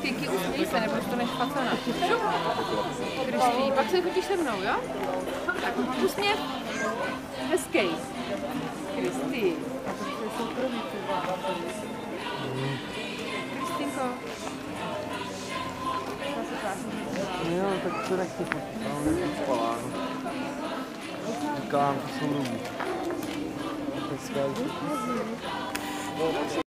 Pěkně usměj se, nebo to než facana. Kristý, pak se chodíš se mnou, jo? Tak usměv. Hezkej. Kristý. Kristýnko. Jo, tak to nechci fotit, ale nechci spalá. Říkám, to jsou dobrý.